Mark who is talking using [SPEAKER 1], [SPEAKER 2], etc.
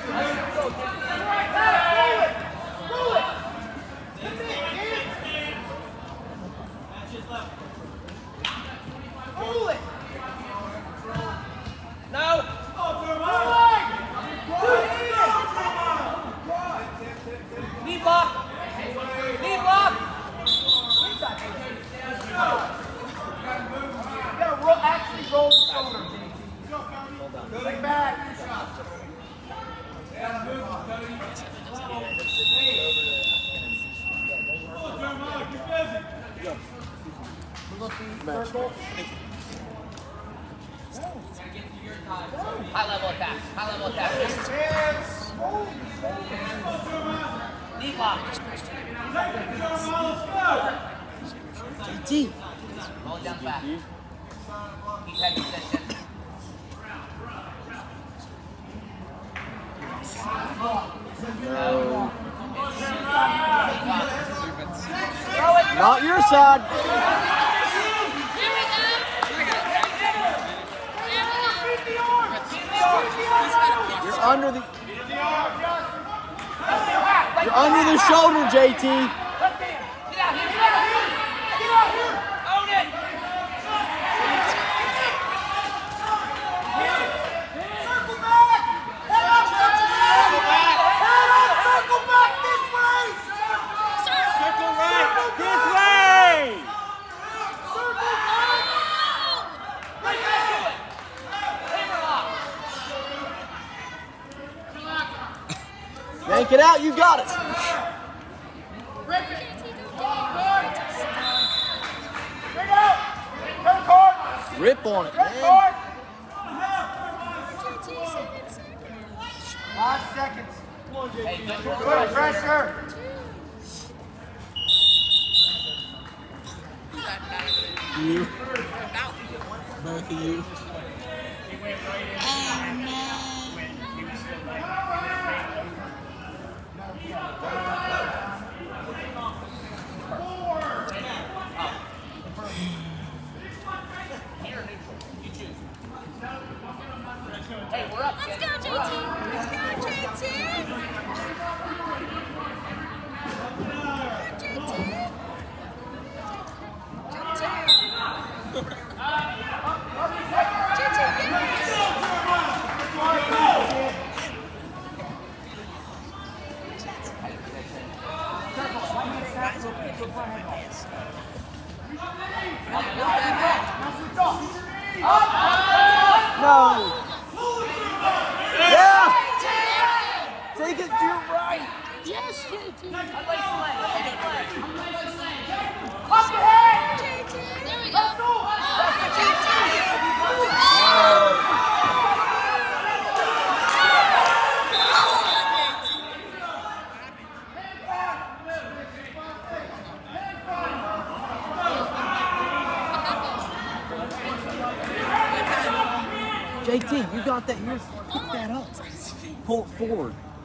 [SPEAKER 1] High level attack. High level attack. Knee block.
[SPEAKER 2] JT.
[SPEAKER 1] Roll down back. Keep head position.
[SPEAKER 2] No. Not your side. You're under the. You're under the shoulder, JT.
[SPEAKER 1] Own it.
[SPEAKER 2] Yank it out, you got it. Rip on it, man.
[SPEAKER 3] 5 seconds.
[SPEAKER 1] Hey,
[SPEAKER 3] Good pressure.
[SPEAKER 2] You. Both of you.
[SPEAKER 1] Hey, we're up.
[SPEAKER 4] Let's go, JT. Let's go, JT.
[SPEAKER 2] No. Yeah. Take it to your right.
[SPEAKER 4] Yes, JT.
[SPEAKER 1] Up your head.
[SPEAKER 4] JT. There we go. JT.
[SPEAKER 2] JT, you got that. Pick that up. Pull it forward.